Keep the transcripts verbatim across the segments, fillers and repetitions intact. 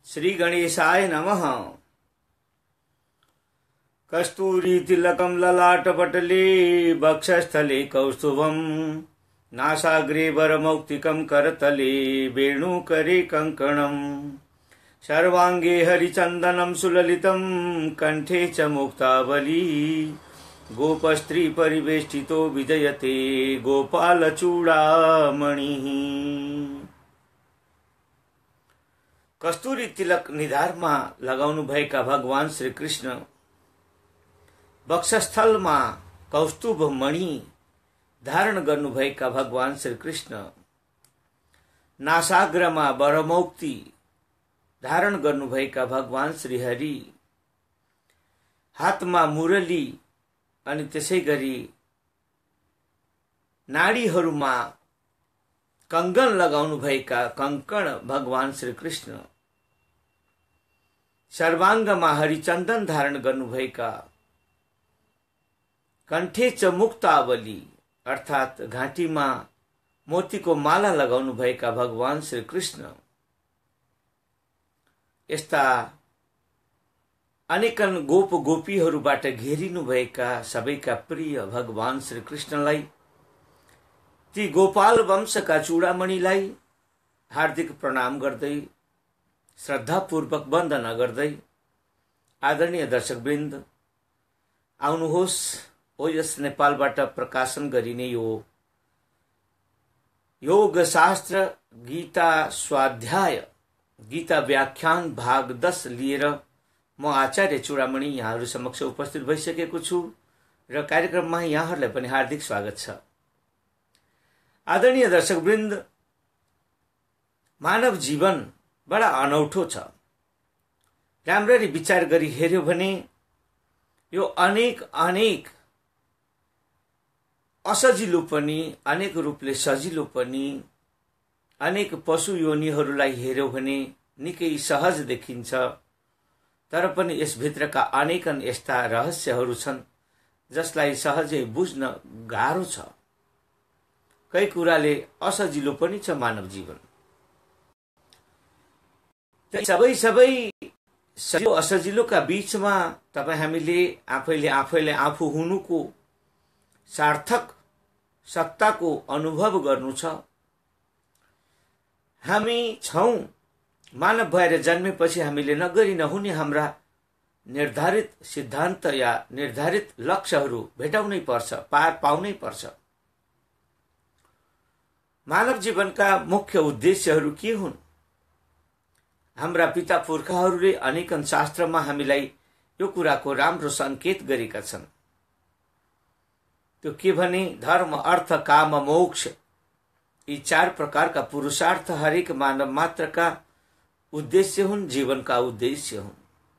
श्री गणेशाय नमः। कस्तूरी तिलकं ललाटपटले वक्षस्थले कौस्तुभं नासाग्रे वरमौक्तिकं करतले वेणुकरे कंकणं सर्वांगे हरिचन्दनं सुललितं कंठे च मुक्तावली गोपस्त्री परिवेष्टितो विजयते गोपालचूडामणिः। कस्तूरी तिलक निधारमा लगाउनु भएका भगवान श्री कृष्ण वक्षस्थलमा कौस्तुभ मणि धारण गर्नु भएका भगवान श्री कृष्ण नासाग्रमा वरमौक्ति धारण गर्नु भएका भगवान श्री हरि हातमा मुरली अनि त्यसैगरी नाडीहरूमा कंगन लगाउनु भएका कंकण भगवान श्री कृष्ण सर्वांगमा हरिचन्दन धारण गर्नु भएका कंठे च मुक्तावली अर्थात घाँटीमा मोतीको माला लगाउनु भएका भगवान श्री कृष्ण यस्ता अनेकन गोप गोपीहरूबाट घेरिनु भएका सबैका प्रिय भगवान श्री कृष्णलाई ती गोपाल वंशका चूडामणिलाई हार्दिक प्रणाम गर्दै श्रद्धापूर्वक वन्दना गर्दै आदरणीय दर्शकवृन्द आउनुहोस् ओएस नेपालबाट प्रकाशन गरिने यो योग शास्त्र गीता स्वाध्याय गीता व्याख्यान भाग दस लिएर म आचार्य चूडामणि यहाँहरू समक्ष उपस्थित भइसकेको छु र कार्यक्रममा यहाँहरूलाई पनि हार्दिक स्वागत छ। आदरणीय दर्शकवृन्द, मानव जीवन बडा अनौठो छ। राम्ररी विचार गरी हेर्यो भने यो अनेक अनेक असजिलो पनि अनेक रूपले सजिलो पनि अनेक पशु योनिहरूलाई हेर्यो भने निकै सहज देखिन्छ, तर पनि यसभित्रका अनेकन यस्ता रहस्यहरू छन् जसलाई सहजै बुझ्न गाह्रो छ। कई कुराले असजिलो पनि छ मानव जीवन। सबै सबै सजिलो असजिलोका बीचमा तपाईँ हामीले आफैले आफैले आफू हुनुको सार्थक सत्ताको अनुभव गर्नु छ। हामी छौं मानव भएर जन्मेपछि हामीले नगरी नहुने हाम्रा निर्धारित सिद्धान्त या निर्धारित लक्ष्यहरू भेटाउनै पर्छ, पार पाउनै पर्छ। मानव जीवनका मुख्य उद्देश्यहरू के हुन्? हाम्रा पिता पुर्खाहरूले अनेकन शास्त्रमा हामीलाई यो कुराको राम्रो संकेत गरेका छन्। त्यो के भने धर्म अर्थ काम मोक्ष यी चार प्रकारका पुरुषार्थ हरेक मानव मात्रका उद्देश्य हुन्, जीवनका उद्देश्य हुन्।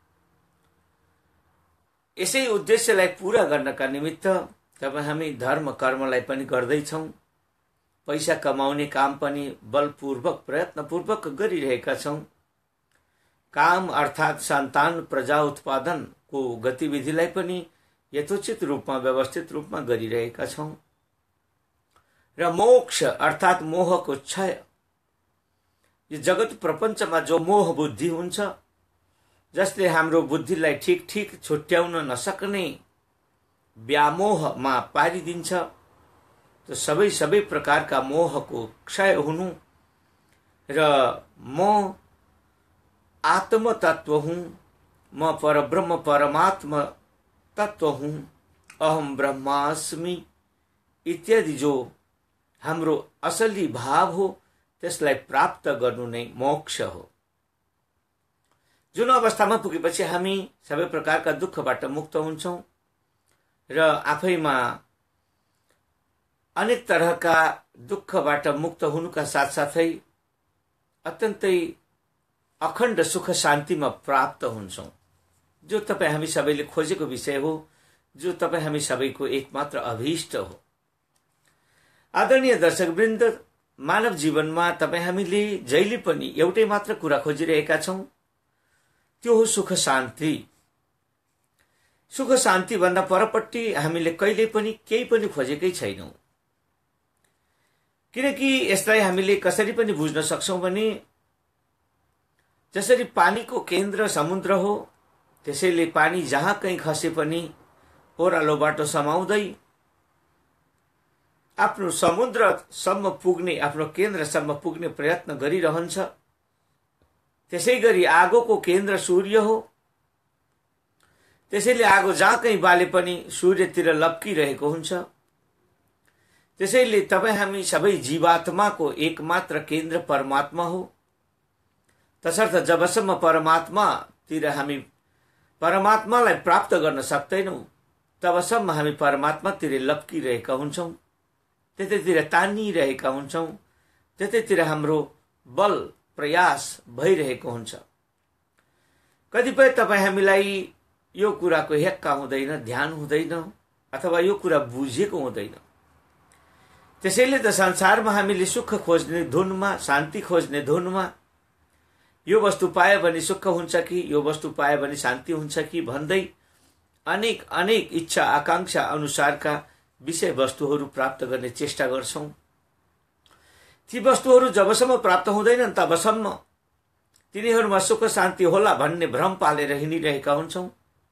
यसै उद्देश्यलाई पूरा गर्नका निमित्त तपाईँ हामी धर्म कर्मलाई पनि गर्दैछौँ। पैसा कमाउने काम पनि बलपूर्वक प्रयत्नपूर्वक गरिरहेका छौँ। काम अर्थात् सन्तान प्रजा उत्पादनको गतिविधिलाई पनि यथोचित रूपमा व्यवस्थित रूपमा गरिरहेका छौँ। र मोक्ष अर्थात् मोहको क्षय, यो जगत प्रपञ्चमा जो मोह बुद्धि हुन्छ जसले हाम्रो बुद्धिलाई ठिक ठिक छुट्याउन नसक्ने व्यामोहमा पारिदिन्छ, त्यो सबै सबै प्रकारका मोहको क्षय हुनु र म आत्म तत्व हुँ, म परब्रह्म परमात्मा तत्व हुँ, अहम ब्रह्मास्मि इत्यादि जो हाम्रो असली भाव हो त्यसलाई प्राप्त गर्नु नै मोक्ष हो। जुन अवस्थामा पुगेपछि हामी सबै प्रकारका दुःखबाट मुक्त हुन्छौं र आफैमा अनेक तरहका दुःखबाट मुक्त हुनुका साथसाथै अत्यन्तै अखण्ड सुख शान्तिमा प्राप्त हुन्छौं, जो तपाईँ हामी सबैले खोजेको विषय हो, जो तपाईँ हामी सबैको एकमात्र अभीष्ट हो। आदरणीय दर्शकवृन्द, मानव जीवनमा तपाईँ हामीले जहिले पनि एउटै मात्र कुरा खोजिरहेका छौं, त्यो हो सुख शान्ति। सुख शान्ति भन्दा परपट्टि हामीले कहिले पनि केही पनि खोजेकै छैनौं। किनकि यसलाई हामीले कसरी पनि बुझ्न सक्छौं भने जसरी पानीको केन्द्र समुद्र हो, त्यसैले पानी जहाँ कहीँ खसे पनि ओह्रालो बाटो समाउँदै आफ्नो समुद्रसम्म पुग्ने, आफ्नो केन्द्रसम्म पुग्ने प्रयत्न गरिरहन्छ। त्यसैगरी आगोको केन्द्र सूर्य हो, त्यसैले आगो जहाँ कहीँ बाले पनि सूर्यतिर लप्किरहेको हुन्छ। त्यसैले तपाईँ हामी सबै जीवात्माको एकमात्र केन्द्र परमात्मा हो। तसर्थ जबसम्म परमात्मातिर हामी परमात्मालाई प्राप्त गर्न सक्दैनौँ, तबसम्म हामी परमात्मातिर लप्किरहेका हुन्छौँ, त्यतैतिर तानिरहेका हुन्छौँ, त्यतैतिर हाम्रो बल प्रयास भइरहेको हुन्छ। कतिपय तपाईँ हामीलाई यो कुराको हेक्का हुँदैन, ध्यान हुँदैन, अथवा यो कुरा बुझेको हुँदैन। त्यसैले त संसारमा हामीले सुख खोज्ने धुनमा, शान्ति खोज्ने धुनमा, यो वस्तु पायो भने सुख हुन्छ कि, यो वस्तु पायो भने शान्ति हुन्छ कि भन्दै अनेक अनेक इच्छा आकांक्षा अनुसारका विषय वस्तुहरू प्राप्त गर्ने चेष्टा गर्छौं। ती वस्तुहरू जबसम्म प्राप्त हुँदैनन् तबसम्म तिनीहरूमा सुख शान्ति होला भन्ने भ्रम पालेर हिँडिरहेका हुन्छौं।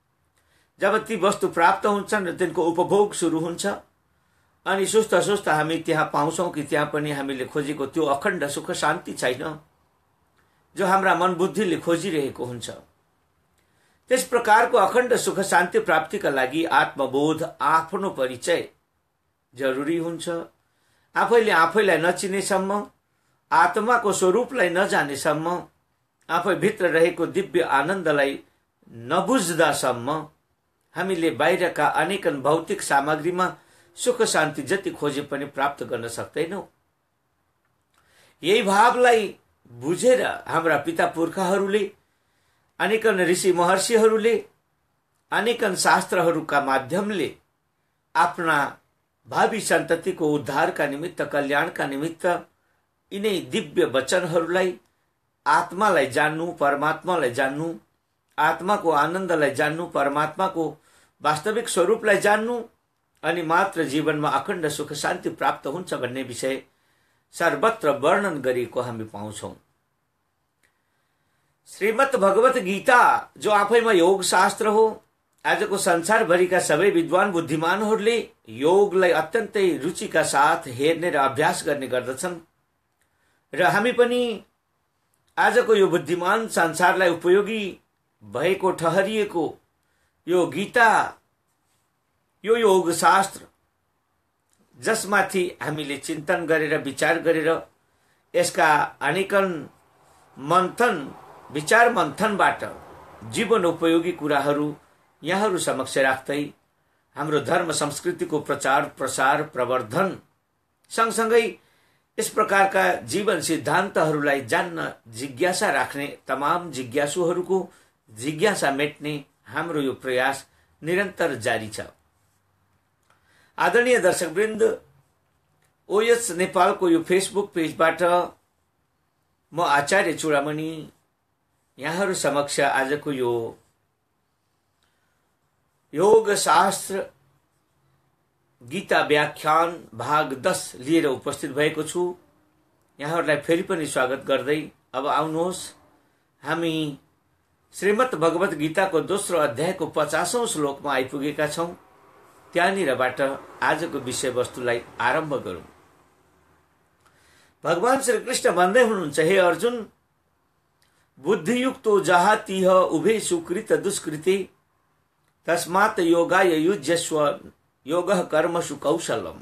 जब ती वस्तु प्राप्त हुन्छन् र तिनको उपभोग सुरु हुन्छ, अनि सुस्ता सुस्ता हामी त्यहाँ पाउँछौं कि त्यहाँ पनि हामीले खोजेको त्यो अखण्ड सुख शान्ति छैन जो हाम्रा मन बुद्धिले खोजिरहेको हुन्छ। त्यस प्रकारको अखण्ड सुख शान्ति प्राप्तिका लागि आत्मबोध, आफ्नो परिचय जरुरी हुन्छ। आफैले आफैलाई नचिनेसम्म, आत्माको स्वरूपलाई नजानेसम्म, आफै भित्र रहेको दिव्य आनन्दलाई नबुझ्दासम्म हामीले बाहिरका अनेकन भौतिक सामग्रीमा सुख शान्ति जति खोजे पनि प्राप्त गर्न सक्दैनौं। यही भावलाई बुझेर हाम्रा पिता पुर्खाहरूले, अनेकन ऋषि महर्षिहरूले अनेकन शास्त्रहरूका माध्यमले आफ्ना भावी सन्ततिको उद्धारका निमित्त, कल्याणका निमित्त यिनै दिव्य वचनहरूलाई, आत्मालाई जान्नु, परमात्मालाई जान्नु, आत्माको आनन्दलाई जान्नु, परमात्माको वास्तविक स्वरूपलाई जान्नु, अनि मात्र जीवनमा अखण्ड सुख शान्ति प्राप्त हुन्छ भन्ने विषय सर्वत्र वर्णन गरिएको हामी पाउँछौं। श्रीमद् भगवत गीता जो आफैमा योग शास्त्र हो, आजको संसारभरिका सबै विद्वान बुद्धिमानहरूले योगलाई अत्यन्तै रुचिका साथ हेर्ने र अभ्यास गर्ने गर्दछन्। र हामी पनि आजको यो बुद्धिमान संसारलाई उपयोगी भएको ठहरिएको यो गीता, यो योग शास्त्र जसमाथि हामीले चिन्तन गरेर विचार गरेर यसका अनेकन मन्थन विचार मन्थनबाट जीवन उपयोगी कुराहरू यहाँहरू समक्ष राख्दै हाम्रो धर्म संस्कृतिको प्रचार प्रसार प्रवर्धन सँगसँगै यस प्रकारका जीवन सिद्धान्तहरूलाई जान्न जिज्ञासा राख्ने तमाम जिज्ञासुहरूको जिज्ञासा मेट्ने हाम्रो यो प्रयास निरन्तर जारी छ। आदरणीय दर्शकवृन्द, ओएस नेपालको यो फेसबुक पेजबाट म आचार्य चूडामणि यहाँहरू समक्ष आजको यो योग शास्त्र गीता व्याख्यान भाग दस लिएर उपस्थित भएको छु। यहाँहरूलाई फेरि पनि स्वागत गर्दै अब आउनुहोस्, हामी श्रीमद् भगवत गीताको दोस्रो अध्यायको पचासौं श्लोकमा आइपुगेका छौं। त्यहाँनिरबाट आजको विषयवस्तुलाई आरम्भ गरौं। भगवान श्री कृष्ण भन्दै हुनुहुन्छ, हे अर्जुन, बुद्धियुक्तो जहातिह उभे सुकृत दुष्कृते तस्मात् योगाय युज्यस्व योगः कर्मसु कौशलम।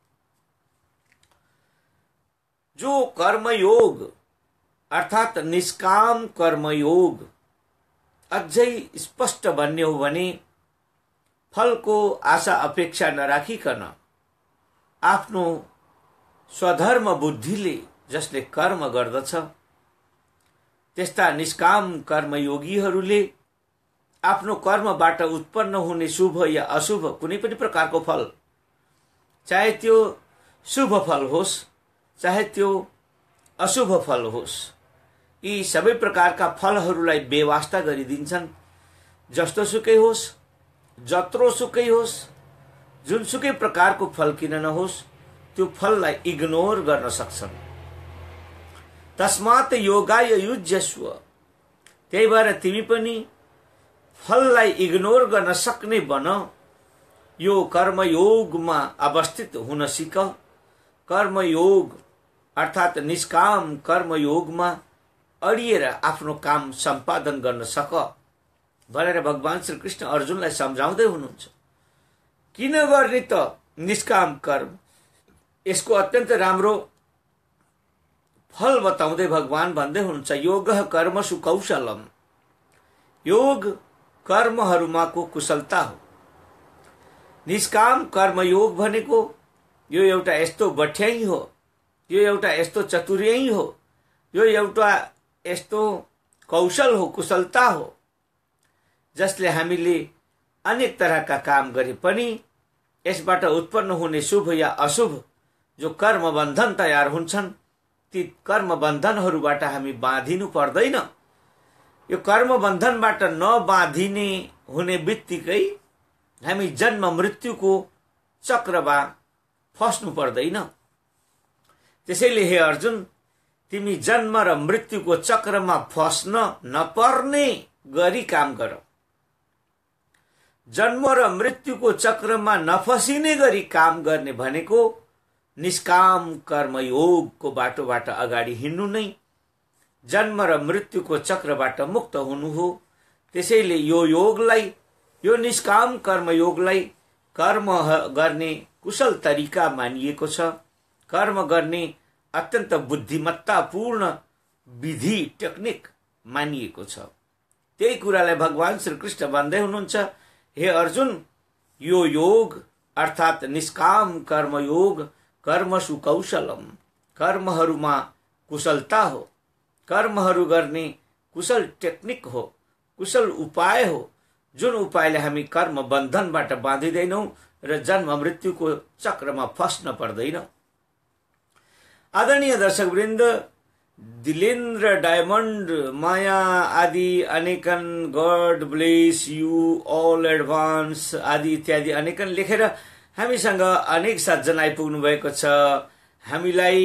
जो कर्मयोग अर्थात निष्काम कर्मयोग अझै स्पष्ट भन्ने हो भने फलको आशा अपेक्षा नराखिकन आफ्नो स्वधर्म बुद्धिले जसले कर्म गर्दछ, त्यस्ता निष्काम कर्मयोगीहरूले आफ्नो कर्मबाट उत्पन्न हुने शुभ या अशुभ कुनै पनि प्रकारको फल, चाहे त्यो शुभ फल होस् चाहे त्यो अशुभ फल होस्, यी सबै प्रकारका फलहरूलाई बेवास्ता गरिदिन्छन्। जस्तो सुकै होस्, जत्रो सुकै होस्, जुनसुकै प्रकारको फल किन नहोस्, त्यो फललाई इग्नोर गर्न सक्छन्। तस्मात् योगाय युज्यस्व त्यही भएर तिमी पनि फललाई इग्नोर गर्न सक्ने बन। यो कर्मयोगमा अवस्थित हुन सिक। कर्मयोग अर्थात निष्काम कर्मयोगमा अडिएर आफ्नो काम सम्पादन गर्न सक भनेर भगवान श्री कृष्ण अर्जुनलाई सम्झाउँदै हुनुहुन्छ। किन गर्ने त निष्काम कर्म? यसको अत्यन्त राम्रो फल बताउँदै भगवान भन्दै हुनुहुन्छ, योगः कर्मसु कौशलम। योग कर्महरूमाको कुशलता हो। निष्काम कर्मयोग भनेको यो एउटा यस्तो बठ्याइ हो, यो एउटा यस्तो चतुर्याई हो, यो एउटा यस्तो कौशल हो, कुशलता हो, जसले हामीले अनेक तरहका काम गरे पनि यसबाट उत्पन्न हुने शुभ या अशुभ जो कर्म बन्धन तयार हुन्छन्, ती कर्म बन्धनहरूबाट हामी बाँधिनु पर्दैन। यो कर्म बन्धनबाट नबाँधिने हुने बित्तिकै हामी जन्म मृत्युको चक्रमा फस्नु पर्दैन। त्यसैले हे अर्जुन, तिमी जन्म र मृत्युको चक्रमा फस्न नपर्ने गरी काम गर। जन्म र मृत्युको चक्रमा नफसिने गरी काम गर्ने भनेको निष्काम कर्मयोगको बाटोबाट अगाडि हिँड्नु नै जन्म र मृत्युको चक्रबाट मुक्त हुनु हो। त्यसैले यो योगलाई, यो निष्काम कर्मयोगलाई कर्म गर्ने कुशल तरिका मानिएको छ। कर्म गर्ने अत्यन्त बुद्धिमत्तापूर्ण विधि टेक्निक मानिएको छ। त्यही कुरालाई भगवान श्री कृष्ण भन्दै हुनुहुन्छ, हे अर्जुन, यो योग अर्थात निष्काम कर्मयोग कर्मसु कौशलम, कर्महरूमा कुशलता हो, कर्महरू गर्ने कुशल टेक्निक हो, कुशल उपाय हो, जुन उपायले हामी कर्म बन्धनबाट बाँधिदैनौं र जन्म मृत्युको चक्रमा फस्न पर्दैन। आदरणीय दर्शकवृन्द, दिलेन्द्र डायमन्ड, माया आदि अनेकन, God bless you all advance आदि इत्यादि अनेकन लेखेर हामीसँग अनेक सज्जन आइपुग्नु भएको छ। हामीलाई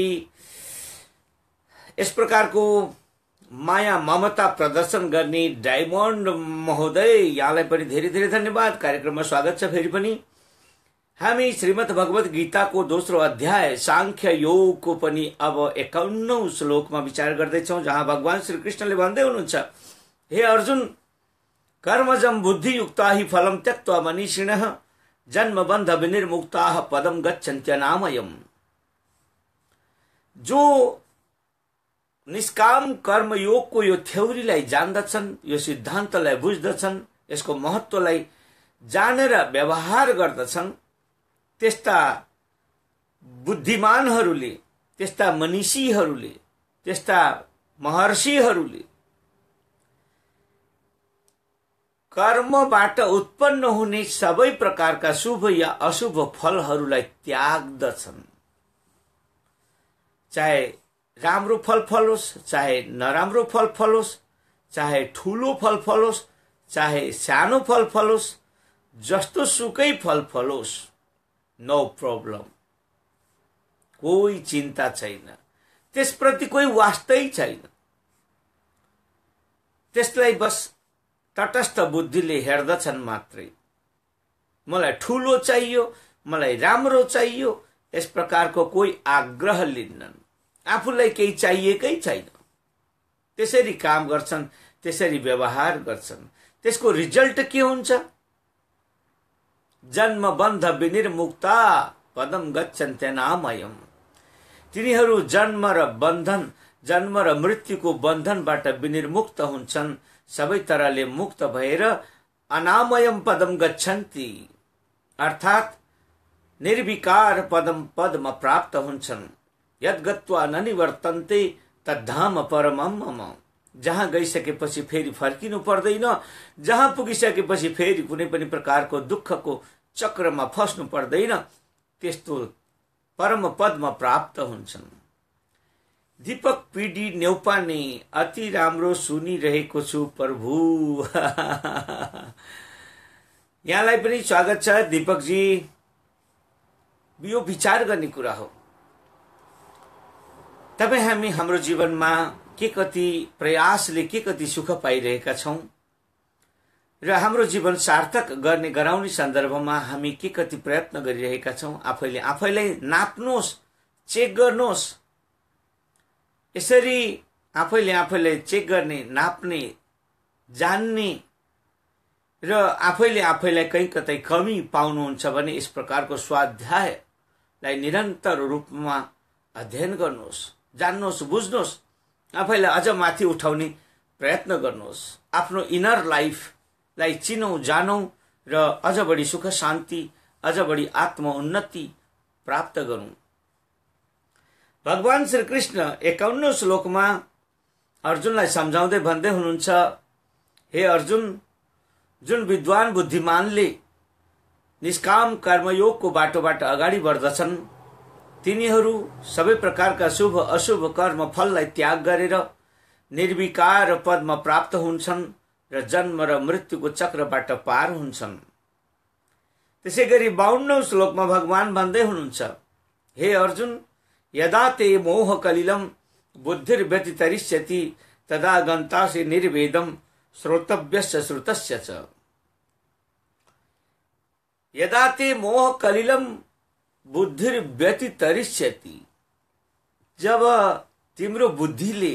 यस प्रकारको माया ममता प्रदर्शन गर्ने डायमन्ड महोदय, यहाँलाई पनि धेरै धेरै धन्यवाद। कार्यक्रममा स्वागत छ। फेरि पनि हामी श्रीमद् भगवत गीताको दोस्रो अध्याय सांख्य योगको पनि अब एकाउन्नौ श्लोकमा विचार गर्दैछौँ, जहाँ भगवान श्री कृष्णले भन्दै हुनुहुन्छ, हे अर्जुन, कर्मजम बुद्धियुक्ता हि फलम त्यक्त्वा मनीषिणः जन्म बन्ध विनिर्मुक्ताः पदम गच्छन्त्यनामयम्। जो निष्काम कर्मयोगको यो थ्योरीलाई जान्दछन्, यो सिद्धान्तलाई बुझ्दछन्, यसको महत्त्वलाई जानेर व्यवहार गर्दछन्, त्यस्ता बुद्धिमानहरूले, त्यस्ता मनीषीहरूले, त्यस्ता महर्षिहरूले कर्मबाट उत्पन्न हुने सबै प्रकारका शुभ या अशुभ फलहरूलाई त्याग्दछन्। चाहे राम्रो फल फलोस्, चाहे नराम्रो फल फलोस्, चाहे ठूलो फल फलोस्, चाहे सानो फल फलोस्, जस्तो सुकै फल फलोस्, नो प्रब्लम, कोही चिन्ता छैन, त्यसप्रति कोही वास्तै छैन। त्यसलाई बस तटस्थ बुद्धिले हेर्दछन् मात्रै। मलाई ठूलो चाहियो, मलाई राम्रो चाहियो, यस प्रकारको कोही आग्रह लिन्नन्। आफूलाई केही चाहिएकै छैन, त्यसरी काम गर्छन्, त्यसरी व्यवहार गर्छन्। त्यसको रिजल्ट के हुन्छ? जन्म बन्ध विनिर्मुक्ता पदम गच्छन्त्यनामयम्। तिनीहरू जन्म र बन्धन, जन्म र मृत्युको बन्धनबाट विनिर्मुक्त हुन्छन्, सबै तरहले मुक्त भएर अनामयम पदम गच्छन्ति, अर्थात निर्विकार पदम पदमा प्राप्त हुन्छन्। यद गत्वा न निवर्तन्ते तद्धाम परमम मम। जहाँ गइसकेपछि फेरि फर्किनु पर्दैन, जहाँ पुगिसकेपछि फेरि कुनै पनि प्रकारको दुःखको चक्रमा फस्नु पर्दैन, त्यस्तो परम पदमा प्राप्त हुन्छन्। दीपक पीडी नेउपाने, अति राम्रो सुनिरहेको छु प्रभु। यहाँलाई पनि स्वागत छ दीपक जी। यो विचार गर्ने कुरा हो। तपाईँ हामी हाम्रो जीवनमा के कति प्रयासले के कति सुख पाइरहेका छौं र हाम्रो जीवन सार्थक गर्ने गराउने सन्दर्भमा हामी के कति प्रयत्न गरिरहेका छौं। आफैले आफैलाई नाप्नुहोस्, चेक गर्नुहोस्। यसरी आफैले आफैलाई चेक गर्ने, नाप्ने, जान्ने र आफैले आफैलाई कहीँ कतै कमी पाउनुहुन्छ भने यस प्रकारको स्वाध्यायलाई निरन्तर रूपमा अध्ययन गर्नुहोस्, जान्नुहोस्, बुझ्नुहोस्, आफैलाई अझ माथि उठाउने प्रयत्न गर्नुहोस्। आफ्नो इनर लाइफलाई चिनौं, जानौं र अझ बढी सुख शान्ति, अझ बढी आत्म उन्नति प्राप्त गरौं। भगवान श्री कृष्ण एकाउन्नौ श्लोकमा अर्जुनलाई सम्झाउँदै भन्दै हुनुहुन्छ, हे अर्जुन, जुन विद्वान बुद्धिमानले निष्काम कर्मयोगको बाटोबाट अगाडि बढ्दछन् तिनीहरू सबै प्रकारका शुभ अशुभ कर्म फललाई त्याग गरेर निर्विकार पदमा प्राप्त हुन्छन् र जन्म र मृत्युको चक्रबाट पार हुन्छन्। त्यसैगरी बाउन्नौ श्लोकमा भगवान भन्दै हुनुहुन्छ, हे अर्जुन, यदा ते मोह कलिलम बुद्धिर्व्यतितरिष्यति तदा गन्तासि निर्वेदम श्रोतव्यस्य श्रुतस्य च। यदा ते मोह कलिलम बुद्धिर्व्यतितरिष्यति, जब तिम्रो बुद्धिले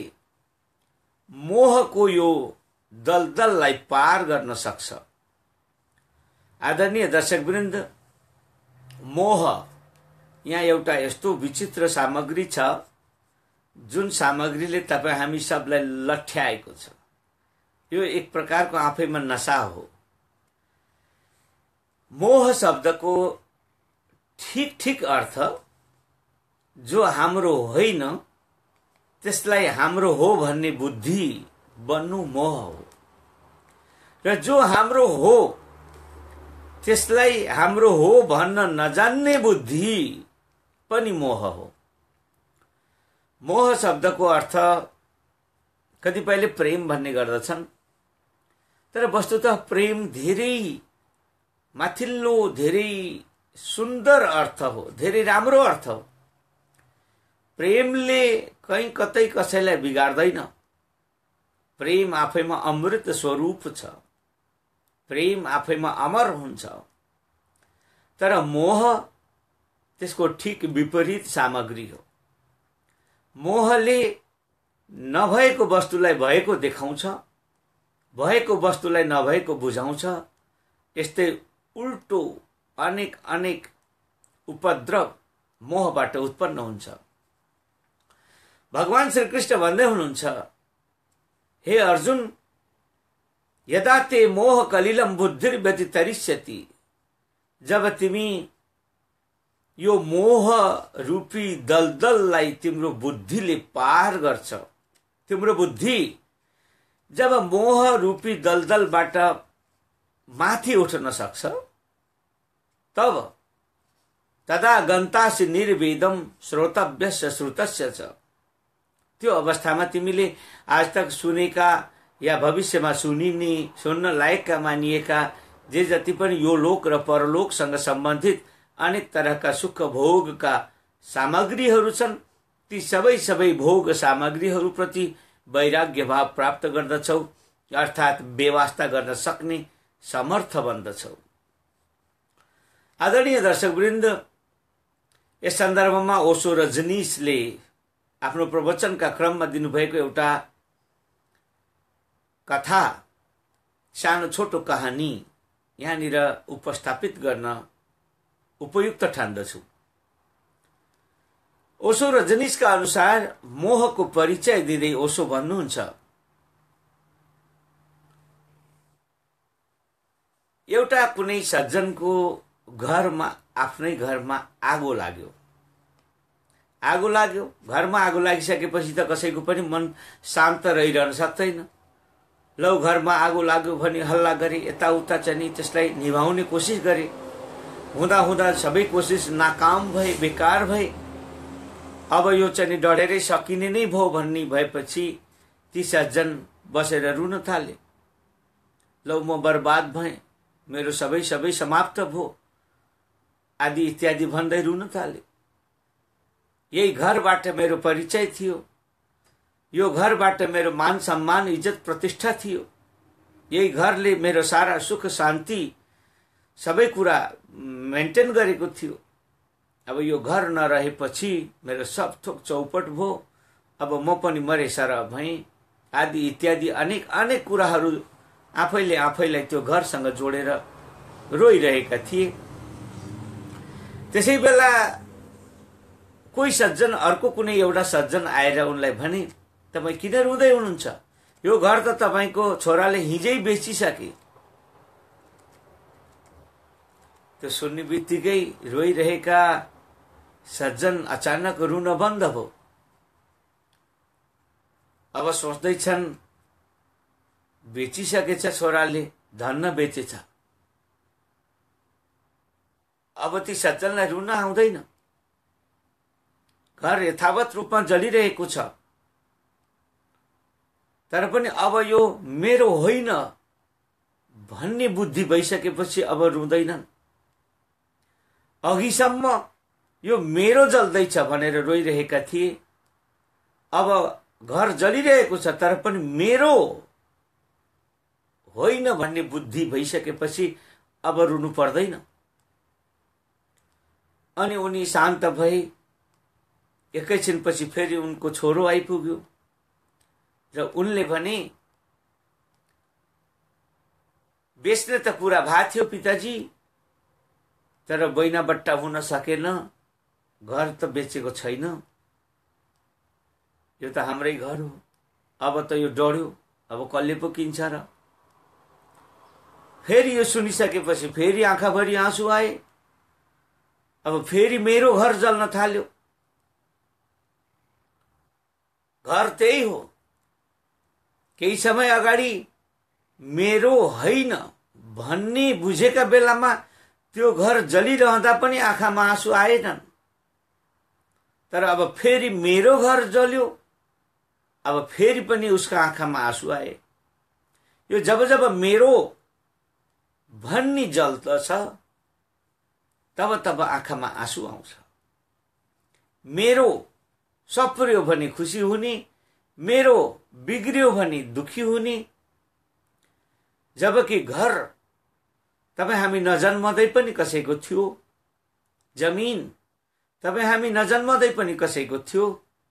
मोहको यो दलदललाई पार गर्न सक्छ। आदरणीय दर्शकवृन्द, मोह यहाँ एउटा यस्तो विचित्र सामग्री छ जुन सामग्रीले तपाईँ हामी सबलाई लठ्याएको छ। यो एक प्रकारको आफैमा नशा हो। मोह शब्दको ठीक ठीक अर्थ जो हाम्रो होइन त्यसलाई हाम्रो हो भन्ने बुद्धि बन्नु मोह हो, र जो हाम्रो हो त्यसलाई हाम्रो हो भन्न नजान्ने बुद्धि पनि मोह हो। मोह शब्दको अर्थ कतिपयले प्रेम भन्ने गर्दछन्, तर वस्तुतः प्रेम धेरै माथिल्लो, धेरै सुन्दर अर्थ हो, धेरै राम्रो अर्थ हो। प्रेमले कहीँ कतै कसैलाई बिगार्दैन। प्रेम आफैमा अमृत स्वरूप छ। प्रेम आफैमा अमर हुन्छ। तर मोह त्यसको ठीक विपरीत सामग्री हो। मोहले नभएको वस्तुलाई भएको देखाउँछ, भएको वस्तुलाई नभएको बुझाउँछ। यस्तै उल्टो अनेक अनेक उपद्रव मोहबाट उत्पन्न हुन्छ। भगवान श्री कृष्ण भन्दै हुनुहुन्छ, हे अर्जुन, यदा ते मोह कलिलम बुद्धिर्व्यतितरिष्यति, जब तिमी यो मोह रूपी दलदललाई तिम्रो बुद्धिले पार गर्छ, तिम्रो बुद्धि जब मोह रूपी दलदलबाट माथि उठ्न सक्छ, तब तदा गन्तासि निर्वेदम श्रोतव्यस्य श्रुतस्य च। त्यो अवस्थामा तिमीले आज तक सुनेका या भविष्यमा सुनिने, सुन्न लायकका मानिएका जे जति पनि यो लोक र परलोकसँग सम्बन्धित अनेक तरहका सुख भोगका सामग्रीहरू छन्, ती सबै सबै भोग सामग्रीहरूप्रति वैराग्य भाव प्राप्त गर्दछौ, अर्थात् बेवास्ता गर्न सक्ने समर्थ बन्दछौ। आदरणीय दर्शकवृन्द, यस सन्दर्भमा ओशो रजनीशले आफ्नो प्रवचनका क्रममा दिनुभएको एउटा कथा, सानो छोटो कहानी यहाँनिर उपस्थापित गर्न उपयुक्त ठान्दछु। ओशो रजनीशका अनुसार मोहको परिचय दिँदै ओशो भन्नुहुन्छ, एउटा कुनै सज्जनको घरमा, आफ्नै घरमा आगो लाग्यो। आगो लाग्यो, घरमा आगो लागिसकेपछि त कसैको पनि मन शान्त रहिरहन सक्दैन। लौ घरमा आगो लाग्यो भने हल्ला गरे, यताउता चाहिँ त्यसलाई निभाउने कोसिस गरे। हुँदा हुँदा सबै कोसिस नाकाम भए, बेकार भए। अब यो चाहिँ डढेरै सकिने नै भयो भन्ने भएपछि ती सज्जन बसेर रुन थाले। लौ म बर्बाद भएँ, मेरो सबै सबै समाप्त भयो, आदि इत्यादि भन्दै रुन थाले। यही घरबाट मेरो परिचय थियो, यो घरबाट मेरो मान सम्मान इज्जत प्रतिष्ठा थियो, यही घरले मेरो सारा सुख शान्ति सबै कुरा मेन्टेन गरेको थियो। अब यो घर नरहेपछि मेरो सब थोक चौपट भयो, अब म पनि मरेसर भएँ आदि इत्यादि अनेक अनेक कुराहरू आफैले आफैलाई त्यो घरसँग जोडेर रोइरहेका थिए। त्यसै बेला कोही सज्जन, अर्को कुनै एउटा सज्जन आएर उनलाई भने, तपाईँ किन रुँदै हुनुहुन्छ? यो घर त तपाईँको छोराले हिजै बेचिसके। त्यो सुन्ने बित्तिकै रोइरहेका सज्जन अचानक रुन बन्द भयो। अब सोच्दैछन्, बेचिसकेछ छोराले, धन्न बेचेछ। अब ती सज्जनलाई रुन आउँदैन, घर यथावत रूपमा जलिरहेको छ, तर पनि अब यो मेरो होइन भन्ने बुद्धि भइसकेपछि अब रुँदैनन्। अघिसम्म यो मेरो जल्दैछ भनेर रोइरहेका थिए, अब घर जलिरहेको छ तर पनि मेरो होइन भन्ने बुद्धि भइसकेपछि अब रुनु पर्दैन। अनि उनी शान्त भए। एकैछिनपछि फेरि उनको छोरो आइपुग्यो र उनले भने, बेच्ने त कुरा भएको थियो पिताजी, तर बैना बट्टा हुन सकेन, घर त बेचेको छैन, यो त हाम्रै घर हो, अब त यो डढ्यो, अब कसले पो किन्छ र? फेरि यो सुनिसकेपछि फेरि आँखाभरि आँसु आए। अब फेरि मेरो घर जल्न थाल्यो। घर त्यही हो, केही समय अगाडि मेरो होइन भन्ने बुझेका बेलामा त्यो घर जलिरहँदा पनि आँखामा आँसु आएनन्, तर अब फेरि मेरो घर जल्यो, अब फेरि पनि उसका आँखामा आँसु आए। यो जब जब मेरो भन्ने जल्दछ तब तब आँखामा आँसु आउँछ। मेरो सप्रियो भने खुसी हुने, मेरो बिग्रियो भने दुखी हुने। जबकि घर तपाईँ हामी नजन्मदै पनि कसैको थियो, जमिन तपाईँ हामी नजन्मदै पनि कसैको थियो,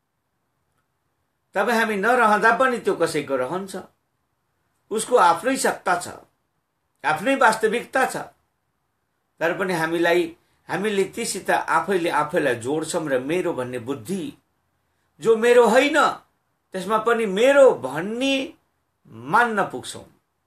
तपाईँ हामी नरहँदा पनि त्यो कसैको रहन्छ। उसको आफ्नै सत्ता छ, आफ्नै वास्तविकता छ, तर पनि हामीलाई हामीले तीसित आफैले आफैलाई जोड्छौं र मेरो भन्ने बुद्धि, जो मेरो होइन त्यसमा पनि मेरो भन्ने मान्न पुग्छौं।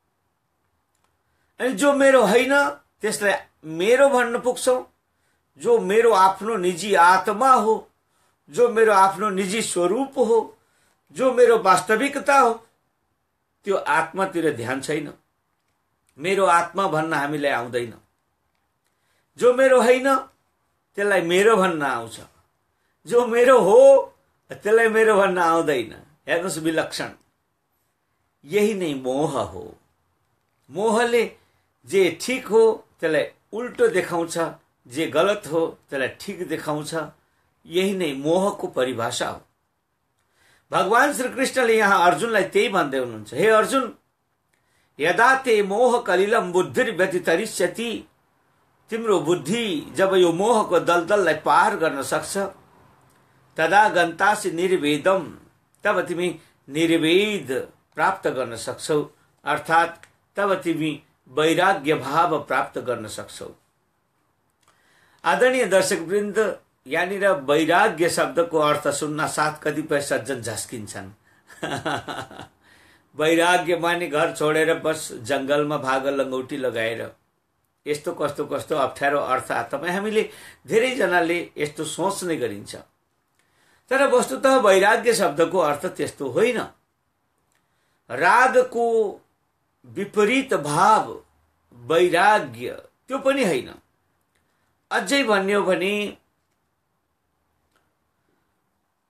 अनि जो मेरो होइन त्यसलाई मेरो भन्न पुग्छौं। जो मेरो आफ्नो निजी आत्मा हो, जो मेरो आफ्नो निजी स्वरूप हो, जो मेरो वास्तविकता हो, त्यो आत्मातिर ध्यान छैन। मेरो आत्मा भन्न हामीलाई आउँदैन। जो मेरो होइन त्यसलाई मेरो भन्न आउँछ, जो मेरो हो त्यसलाई मेरो भन्न आउँदैन। हेर्नुस् विलक्षण, यही नै मोह हो। मोहले जे ठीक हो त्यसलाई उल्टो देखाउँछ, जे गलत हो त्यसलाई ठीक देखाउँछ। यही नै मोहको परिभाषा हो। भगवान श्री कृष्णले यहाँ अर्जुनलाई त्यही भन्दै हुनुहुन्छ, हे अर्जुन, यदा ते मोह कलिलम बुद्धिर व्यतितरिष्यति, तिम्रो बुद्धि जब यो मोहको दलदललाई पार गर्न सक्छ, तदा गन्तासि निर्वेदम, तब तिमी निर्वेद प्राप्त गर्न सक्छौ, अर्थात तब तिमी वैराग्य भाव प्राप्त गर्न सक्छौ। आदरणीय दर्शकवृन्द, यहाँनिर वैराग्य शब्दको अर्थ सुन्न साथ कतिपय सज्जन झस्किन्छन्। वैराग्य माने घर छोडेर बस जंगलमा भाग लङ्गौटी लगाएर, यस्तो कस्तो कस्तो अप्ठ्यारो अर्थ तपाईँ हामीले धेरैजनाले यस्तो सोच्ने गरिन्छ। तर वस्तुतः वैराग्य शब्दको अर्थ त्यस्तो होइन। रागको विपरीत भाव वैराग्य त्यो पनि होइन। अझै भन्यो भने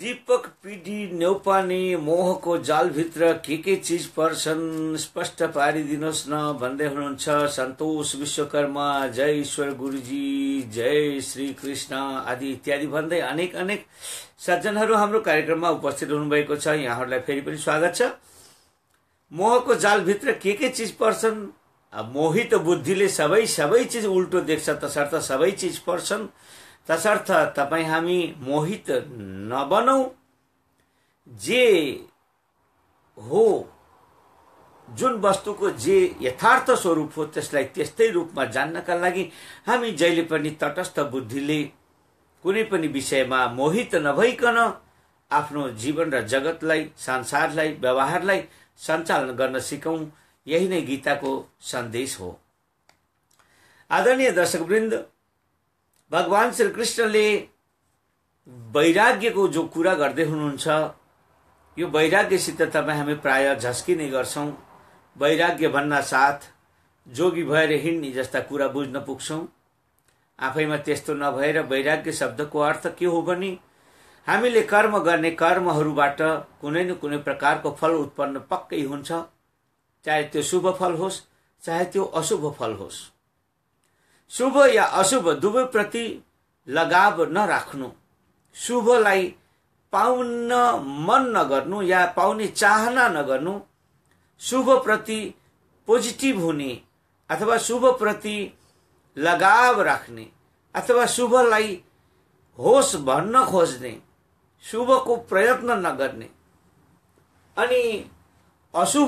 दीपक पीडी न्यौपाने मोहको जालभित्र के के चिज पर्छन् स्पष्ट पारिदिनुहोस् न भन्दै हुनुहुन्छ सन्तोष विश्वकर्मा। जय ईश्वर गुरुजी, जय श्री कृष्ण आदि इत्यादि भन्दै अनेक अनेक सज्जनहरू हाम्रो कार्यक्रममा उपस्थित हुनुभएको छ। यहाँहरूलाई फेरि पनि स्वागत छ। मोहको जालभित्र के के चिज पर्छन्? मोहित बुद्धिले सबै सबै चिज उल्टो देख्छ, तसर्थ सबै चिज पर्छन्। तसर्थ तपाईं हामी मोहित नबनौ। जे हो, जुन वस्तुको जे यथार्थ स्वरूप हो त्यसलाई त्यस्तै रूपमा जान्नका लागि हामी जहिले पनि तटस्थ बुद्धिले कुनै पनि विषयमा मोहित नभइकन आफ्नो जीवन र जगतलाई, संसारलाई, व्यवहारलाई सञ्चालन गर्न सिकौं। यही नै गीताको सन्देश हो। आदरणीय दर्शकवृन्द, भगवान श्री कृष्णले वैराग्यको जो कुरा गर्दै हुनुहुन्छ, यो वैराग्यसित तपाईँ हामी प्राय झस्किने गर्छौं। वैराग्य भन्ना साथ जोगी भएर हिँड्ने जस्ता कुरा बुझ्न पुग्छौं। आफैमा त्यस्तो नभएर वैराग्य शब्दको अर्थ के हो भने हामीले कर्म गर्ने कर्महरूबाट कुनै न कुनै प्रकारको फल उत्पन्न पक्कै हुन्छ, चाहे त्यो शुभ फल होस् चाहे त्यो अशुभ फल होस्। शुभ या अशुभ दुवै प्रति लगाव नराख्नु, शुभलाई पाउन मन नगर्नु या पाउने चाहना नगर्नु, शुभ प्रति पोजिटिभ हुने अथवा शुभ प्रति लगाव राख्ने अथवा शुभलाई होस् भन्न खोज्ने, शुभको प्रयत्न नगर्ने अनि अशुभ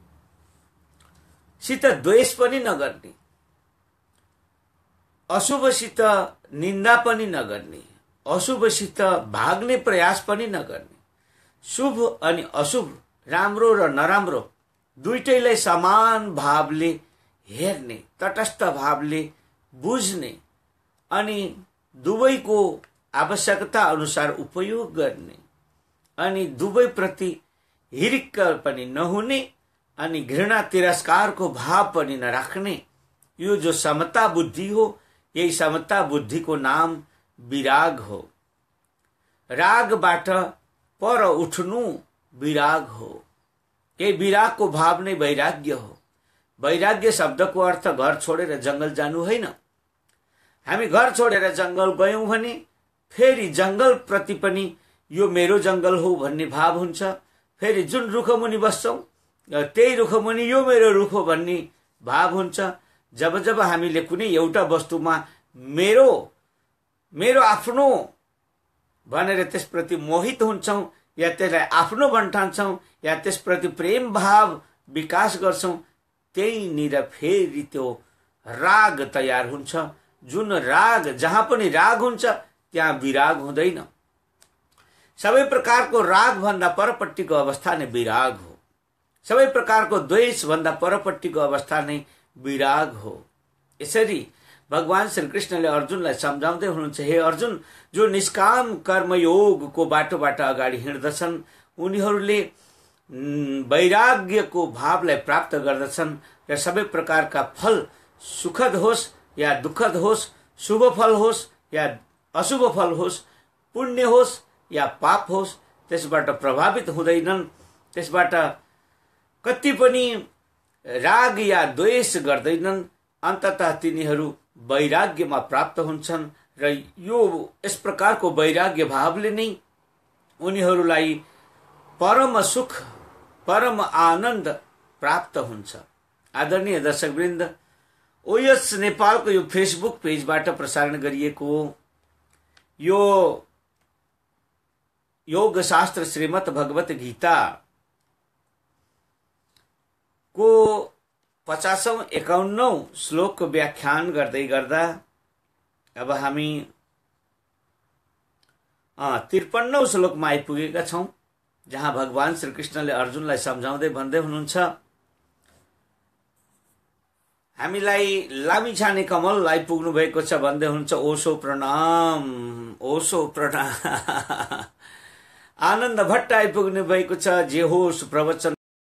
सित द्वेष पनि नगर्ने, अशुभसित निन्दा पनि नगर्ने, अशुभसित भाग्ने प्रयास पनि नगर्ने, शुभ अनि अशुभ, राम्रो र नराम्रो दुईटैलाई समान भावले हेर्ने, तटस्थ भावले बुझ्ने अनि दुवैको आवश्यकता अनुसार उपयोग गर्ने अनि दुवै प्रति हिरिक्क पनि नहुने अनि घृणा तिरस्कारको भाव पनि नराख्ने, यो जो समता बुद्धि हो, यही समता बुद्धिको नाम विराग हो। रागबाट पर उठ्नु विराग हो। यही विरागको भाव नै वैराग्य हो। वैराग्य शब्दको अर्थ घर छोडेर जंगल जानु होइन। हामी घर छोडेर जंगल गयौं भने फेरि जंगल प्रति पनि यो मेरो जंगल हो भन्ने भाव हुन्छ। फेरि जुन रुखमुनि बस्छौं त्यही रुखमुनि यो मेरो रुख हो भन्ने भाव हुन्छ। जब जब हामीले कुनै एउटा वस्तुमा मेरो मेरो आफ्नो भनेर त्यसप्रति मोहित हुन्छौं या त्यसलाई आफ्नो भन्ठान्छौं या त्यसप्रति प्रेम भाव विकास गर्छौं, त्यहीनिर फेरि त्यो राग तयार हुन्छ। जुन राग, जहाँ पनि राग हुन्छ त्यहाँ विराग हुँदैन। सबै प्रकारको राग भन्दा परपट्टिको अवस्था नै विराग हो। सबै प्रकारको द्वेष भन्दा परपट्टिको अवस्था नै विराग हो। यसरी भगवान श्री कृष्णले अर्जुनलाई सम्झाउँदै हुनुहुन्छ, हे अर्जुन, जो निष्काम कर्मयोगको बाटोबाट अगाडि हिँड्दछन् उनीहरूले वैराग्यको भावलाई प्राप्त गर्दछन् र सबै प्रकारका फल सुखद होस् या दुःखद होस्, शुभ फल होस् या अशुभ फल होस्, पुण्य होस् या पाप होस्, त्यसबाट प्रभावित हुँदैनन्। त्यसबाट कति पनि राग या द्वेष गर्दैनन्। अन्ततः तिनीहरू वैराग्यमा प्राप्त हुन्छन् र यो यस प्रकारको वैराग्य भावले नै उनीहरूलाई परम सुख, परम आनन्द प्राप्त हुन्छ। आदरणीय दर्शकवृन्द, ओएस नेपालको यो फेसबुक पेजबाट प्रसारण गरिएको यो योग शास्त्र श्रीमद् भगवत गीता को पचासौं एकाउन्नौ श्लोकको व्याख्यान गर्दै गर्दा अब हामी त्रिपन्नौ श्लोकमा आइपुगेका छौं, जहाँ भगवान श्री कृष्णले अर्जुनलाई सम्झाउँदै भन्दै हुनुहुन्छ, हामीलाई लामिछाने कमल आइपुग्नु भएको छ भन्दै हुनुहुन्छ। ओशो प्रणाम, ओशो प्रणाम। आनन्द भट्ट आइपुग्नु भएको छ। जे होस् प्रवचन